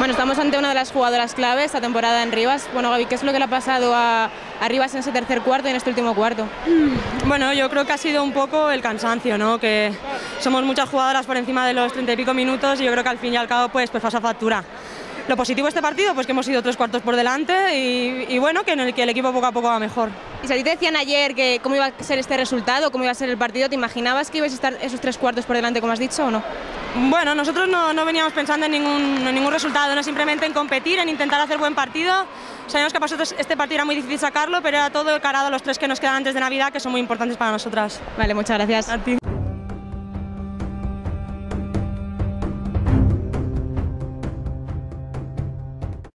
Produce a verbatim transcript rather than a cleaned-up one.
Bueno, estamos ante una de las jugadoras clave esta temporada en Rivas. Bueno, Gaby, ¿qué es lo que le ha pasado a, a Rivas en ese tercer cuarto y en este último cuarto? Bueno, yo creo que ha sido un poco el cansancio, ¿no? Que somos muchas jugadoras por encima de los treinta y pico minutos y yo creo que al fin y al cabo pues, pues pasa factura. Lo positivo de este partido, pues que hemos ido tres cuartos por delante y, y bueno, que en el que el equipo poco a poco va mejor. Y si a ti te decían ayer que cómo iba a ser este resultado, cómo iba a ser el partido, ¿te imaginabas que ibais a estar esos tres cuartos por delante, como has dicho, o no? Bueno, nosotros no, no veníamos pensando en ningún, en ningún resultado, no simplemente en competir, en intentar hacer buen partido. Sabíamos que para nosotros este partido era muy difícil sacarlo, pero era todo carado a los tres que nos quedan antes de Navidad, que son muy importantes para nosotras. Vale, muchas gracias. A ti.